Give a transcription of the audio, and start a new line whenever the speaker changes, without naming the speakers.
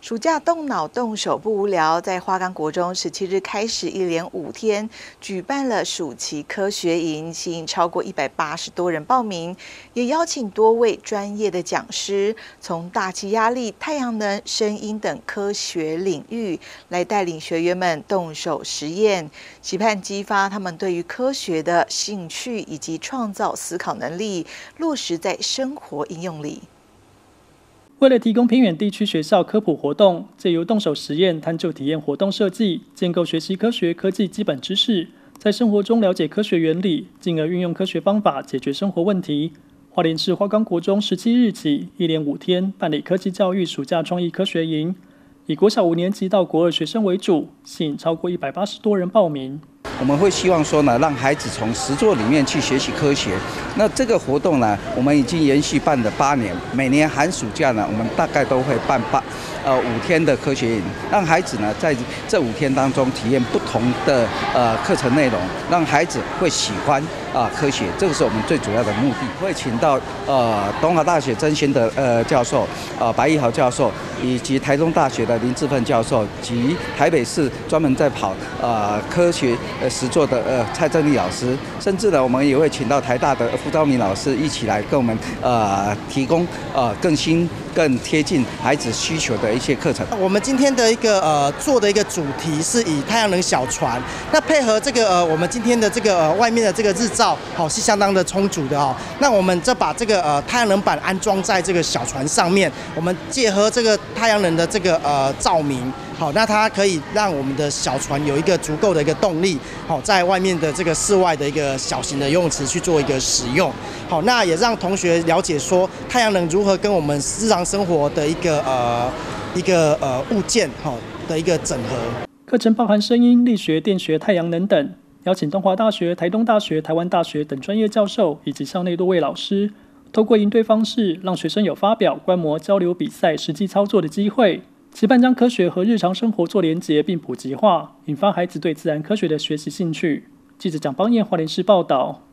暑假动脑动手不无聊，在花岗国中17日开始，一连5天举办了暑期科学营，吸引超过180多人报名，也邀请多位专业的讲师，从大气压力、太阳能、声音等科学领域来带领学员们动手实验，期盼激发他们对于科学的兴趣以及创造思考能力，落实在生活应用里。
为了提供偏远地区学校科普活动，借由动手实验、探究体验活动设计，建构学习科学科技基本知识，在生活中了解科学原理，进而运用科学方法解决生活问题。花莲市花岗国中17日起，一连5天办理科技教育暑假创意科学营，以国小5年级到国2学生为主，吸引超过180多人报名。
我们会希望说呢，让孩子从实作里面去学习科学。那这个活动呢，我们已经连续办了8年，每年寒暑假呢，我们大概都会办5天的科学营，让孩子呢在这5天当中体验不同的课程内容，让孩子会喜欢科学，这个是我们最主要的目的。会请到东华大学曾先的教授，白义豪教授，以及台中大学的林志奋教授，及台北市专门在跑科学实作的蔡正丽老师，甚至呢，我们也会请到台大的傅昭明老师一起来跟我们提供更新、更贴近孩子需求的一些课程。
我们今天的一个做的一个主题是以太阳能小船，那配合这个我们今天的这个外面的这个日照，是相当的充足的那我们再把这个太阳能板安装在这个小船上面，我们结合这个太阳能的这个照明。那它可以让我们的小船有一个足够的一个动力，在外面的这个室外的一个小型的游泳池去做一个使用。那也让同学了解说太阳能如何跟我们日常生活的一个物件的一个整合。
课程包含声音、力学、电学、太阳能等，邀请东华大学、台东大学、台湾大学等专业教授以及校内多位老师，透过营队方式，让学生有发表、观摩、交流、比赛、实际操作的机会。期盼将科学和日常生活做连结并普及化，引发孩子对自然科学的学习兴趣。记者蒋邦彦花莲市报道。